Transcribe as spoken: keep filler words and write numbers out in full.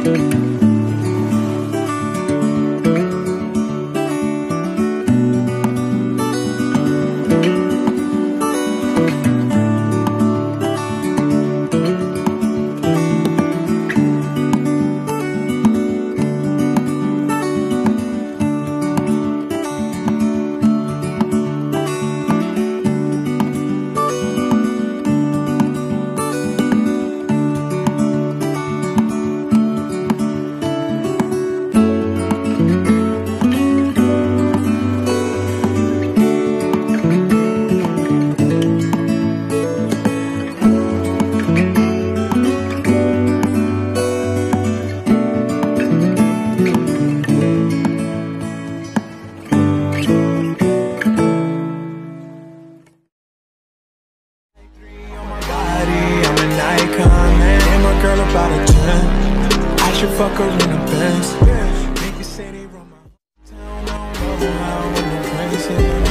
Girl about a ten, I should fuck her in the Benz. Niggas say they run my town, I don't know how I'm in the place.